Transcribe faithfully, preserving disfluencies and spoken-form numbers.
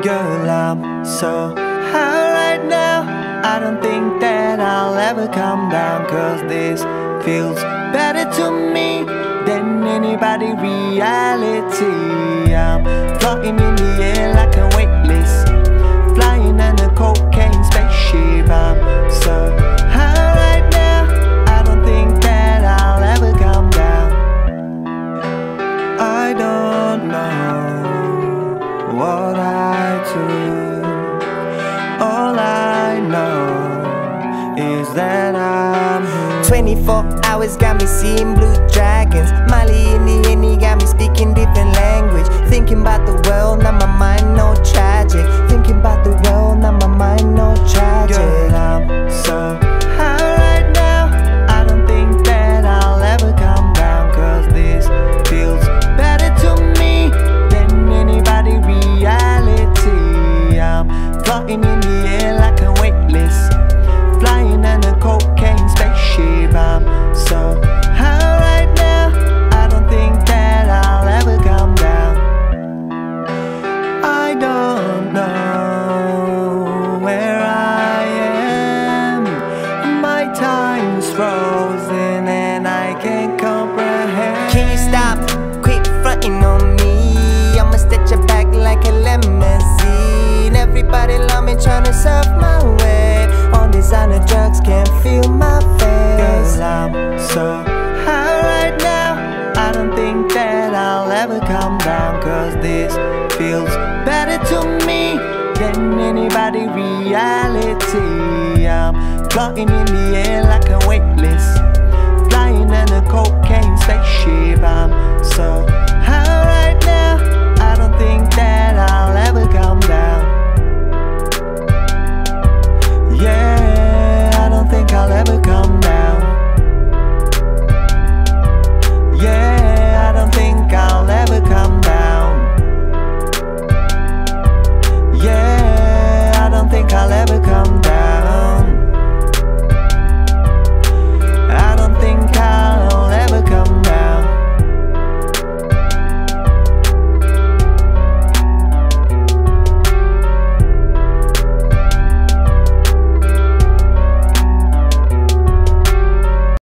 Girl, I'm so high right now, I don't think that I'll ever come down, cause this feels better to me than anybody reality. I'm floating in the air like a weightless, flying on a cocaine spaceship. I'm so high right now, I don't think that I'll ever come down. I don't know what I do, all I know is that I'm here. Twenty-four hours got me seeing blue dragons. Molly in the Henny got me speaking different language. Thinking about the world, now my mind no tragic. Thinking about the world, now my mind no tragic. Girl, I'm so high right now, I don't think that I'll ever come down, cause this feels better to me than anybody reality. I'm floating in the air like a weightless, flying on a cocaine spaceship. I'm so high right now, I don't think that I'll ever come down. I don't know where I am, my time's frozen and I can't comprehend. Can you stop? Quit fronting on me. I'ma stretch your back like a limousine. Everybody love me, tryna surf my way. On designer drugs, can't feel my face. Cause I'm so high right now, I don't think that I'll ever come down, cause this feels better to me than anybody reality. I'm floating in the air like a weightless, flying on a cocaine spaceship. I'm so high right now, I don't think that I'll ever come